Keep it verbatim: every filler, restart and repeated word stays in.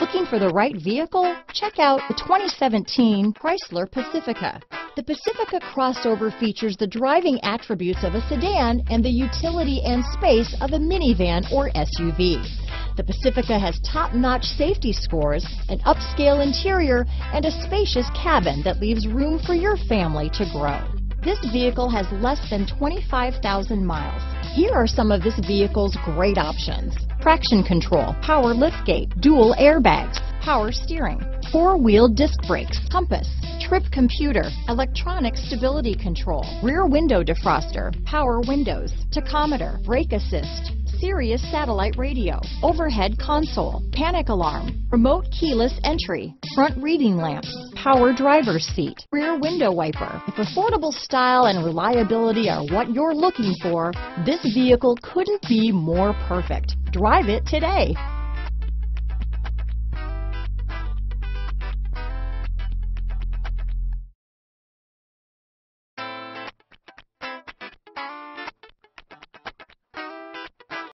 Looking for the right vehicle? Check out the twenty seventeen Chrysler Pacifica. The Pacifica crossover features the driving attributes of a sedan and the utility and space of a minivan or S U V. The Pacifica has top-notch safety scores, an upscale interior, and a spacious cabin that leaves room for your family to grow. This vehicle has less than twenty-five thousand miles. Here are some of this vehicle's great options: traction control, power liftgate, dual airbags, power steering, four-wheel disc brakes, compass, trip computer, electronic stability control, rear window defroster, power windows, tachometer, brake assist, Sirius satellite radio, overhead console, panic alarm, remote keyless entry, front reading lamps, power driver's seat, rear window wiper. If affordable style and reliability are what you're looking for, this vehicle couldn't be more perfect. Drive it today.